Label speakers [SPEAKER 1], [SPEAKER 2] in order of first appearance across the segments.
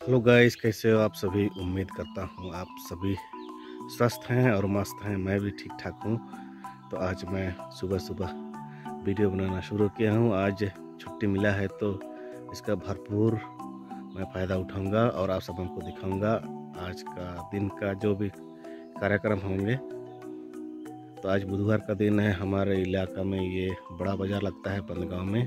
[SPEAKER 1] Hello guys, कैसे हो आप सभी। उम्मीद करता हूँ आप सभी स्वस्थ हैं और मस्त हैं। मैं भी ठीक ठाक हूँ। तो आज मैं सुबह सुबह वीडियो बनाना शुरू किया हूँ। आज छुट्टी मिला है तो इसका भरपूर मैं फ़ायदा उठाऊँगा और आप सबों को दिखाऊँगा आज का दिन का जो भी कार्यक्रम होंगे। तो आज बुधवार का दिन है। हमारे इलाका में ये बड़ा बाज़ार लगता है बंदगांव में,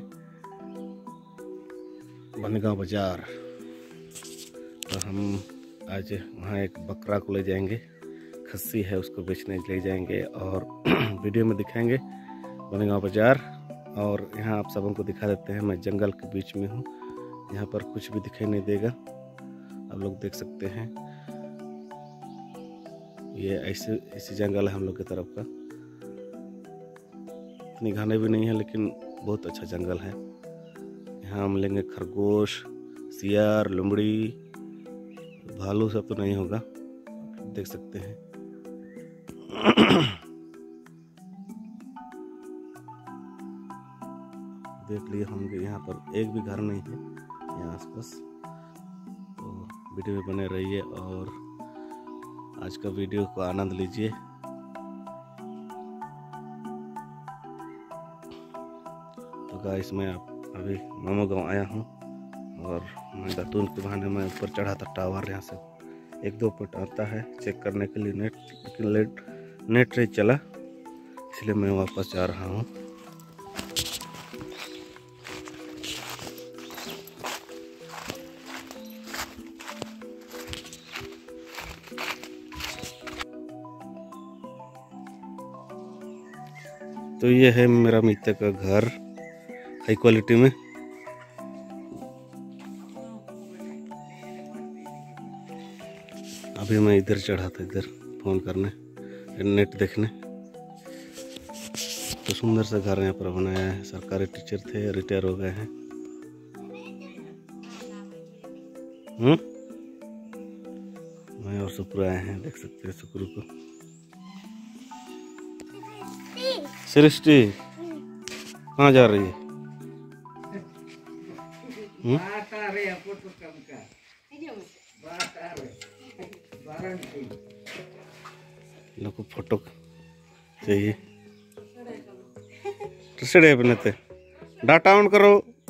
[SPEAKER 1] बंदगांव बाज़ार। तो हम आज वहाँ एक बकरा को ले जाएंगे, खस्सी है, उसको बेचने ले जाएंगे और वीडियो में दिखाएंगे बंदगांव बाज़ार। और यहाँ आप सबों को दिखा देते हैं, मैं जंगल के बीच में हूँ। यहाँ पर कुछ भी दिखाई नहीं देगा, आप लोग देख सकते हैं। ये ऐसे जंगल है हम लोग की तरफ का। इतनी घने भी नहीं है लेकिन बहुत अच्छा जंगल है। यहाँ हम लेंगे खरगोश, सियार, लोमड़ी, भालू सब तो नहीं होगा, देख सकते हैं। देख लिए होंगे, यहाँ पर एक भी घर नहीं है यहाँ आसपास। तो वीडियो में बने रहिए और आज का वीडियो को आनंद लीजिए। तो गाइस, मैं अभी मामू गाँव आया हूँ और मैं दातून के बहाने मैं ऊपर चढ़ा था टावर। यहाँ से 1-2 फुट आता है चेक करने के लिए नेट, लेकिन नेट नहीं चला, इसलिए मैं वापस जा रहा हूँ। तो ये है मेरा मित्र का घर, हाई क्वालिटी में। अभी मैं इधर चढ़ा था, इधर फ़ोन करने, नेट देखने। तो सुंदर सा घर यहाँ पर बनाया है। सरकारी टीचर थे, रिटायर हो गए हैं। मैं और सुपुर आए हैं, देख सकते हैं सुपुर को। सृष्टि कहाँ जा रही है? लोग फोटो चाहिए, बनते। डाटा ऑन करो।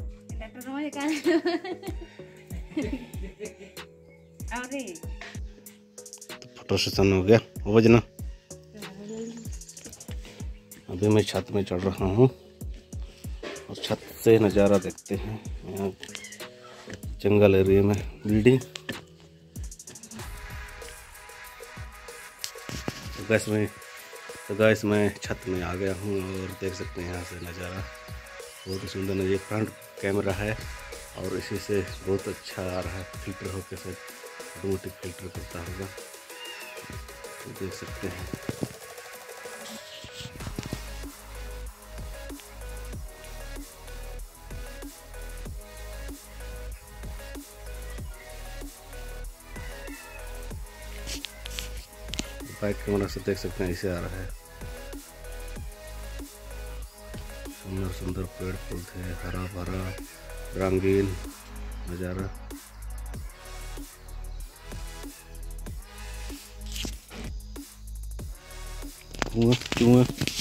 [SPEAKER 1] तो फोटो सेशन हो गया, हो बजना। अभी मैं छत में चढ़ रहा हूँ और छत से नज़ारा देखते हैं। यहाँ जंगल एरिया में बिल्डिंग। तो गैस मैं छत में आ गया हूँ और देख सकते हैं यहाँ से नज़ारा बहुत ही सुंदर नज़ारा। फ्रंट कैमरा है और इसी से बहुत अच्छा आ रहा है। फिल्टर होकर से ऑटोमेटिक फिल्टर करता होगा, तो देख सकते हैं। बैक कैमरा से देख सकते हैं, ऐसे आ रहा है। सुंदर सुंदर पेड़ पौधे, हरा भरा रंगीन नज़ारा। क्यों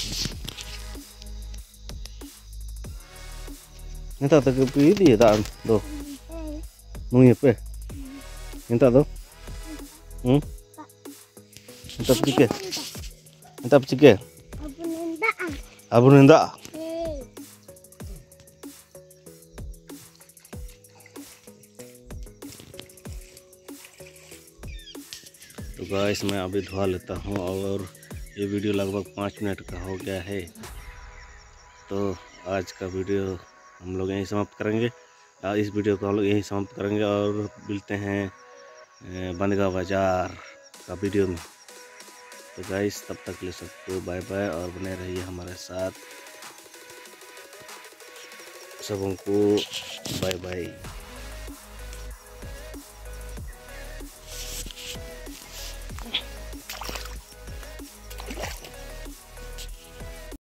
[SPEAKER 1] minta tak pilih tak do nunggu apa minta do minta pergi abu nenda तो गाइस, मैं अभी धुआ लेता हूँ और ये वीडियो लगभग 5 मिनट का हो गया है। तो आज का वीडियो हम लोग यहीं समाप्त करेंगे। इस वीडियो को हम लोग यहीं समाप्त करेंगे और मिलते हैं बंदगांव बाज़ार का वीडियो में। तो गाइस, तब तक के लिए सबको बाय बाय और बने रहिए हमारे साथ। सबों को बाय बाय।